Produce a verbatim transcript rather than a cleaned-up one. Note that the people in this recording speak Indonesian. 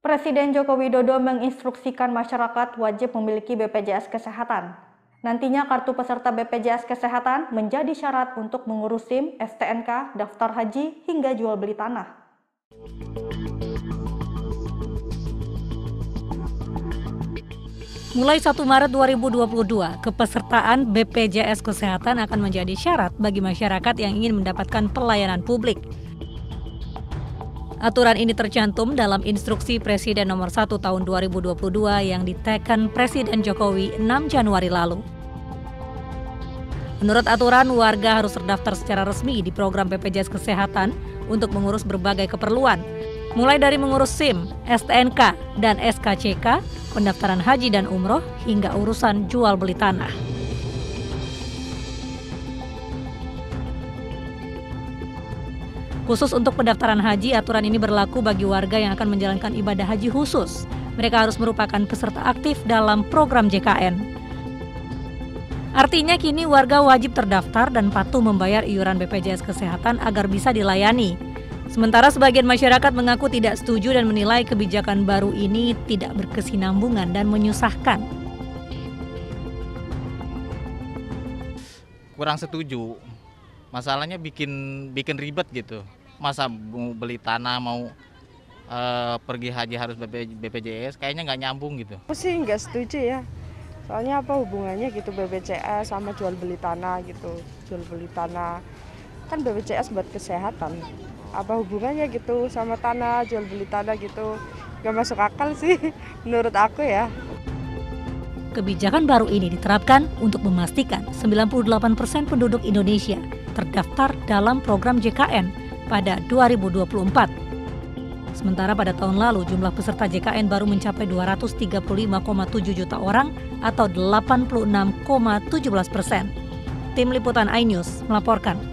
Presiden Joko Widodo menginstruksikan masyarakat wajib memiliki B P J S Kesehatan. Nantinya kartu peserta B P J S Kesehatan menjadi syarat untuk mengurus SIM, S T N K, daftar haji, hingga jual beli tanah. Mulai satu Maret dua ribu dua puluh dua, kepesertaan B P J S Kesehatan akan menjadi syarat bagi masyarakat yang ingin mendapatkan pelayanan publik. Aturan ini tercantum dalam Instruksi Presiden Nomor satu Tahun dua ribu dua puluh dua yang diteken Presiden Jokowi enam Januari lalu. Menurut aturan, warga harus terdaftar secara resmi di program B P J S Kesehatan untuk mengurus berbagai keperluan, mulai dari mengurus SIM, S T N K, dan S K C K, pendaftaran haji dan umroh, hingga urusan jual beli tanah. Khusus untuk pendaftaran haji, aturan ini berlaku bagi warga yang akan menjalankan ibadah haji khusus. Mereka harus merupakan peserta aktif dalam program J K N. Artinya kini warga wajib terdaftar dan patuh membayar iuran B P J S Kesehatan agar bisa dilayani. Sementara sebagian masyarakat mengaku tidak setuju dan menilai kebijakan baru ini tidak berkesinambungan dan menyusahkan. Kurang setuju. Masalahnya bikin bikin ribet gitu. Masa mau beli tanah, mau uh, pergi haji harus B P J S, kayaknya nggak nyambung gitu. Aku sih nggak setuju ya. Soalnya apa hubungannya gitu B P J S sama jual beli tanah gitu. Jual beli tanah kan B P J S buat kesehatan. Apa hubungannya gitu sama tanah, jual beli tanah gitu. Nggak masuk akal sih menurut aku ya. Kebijakan baru ini diterapkan untuk memastikan sembilan puluh delapan persen penduduk Indonesia terdaftar dalam program J K N pada dua ribu dua puluh empat. Sementara pada tahun lalu jumlah peserta J K N baru mencapai dua ratus tiga puluh lima koma tujuh juta orang atau delapan puluh enam koma tujuh belas persen. Tim Liputan iNews melaporkan.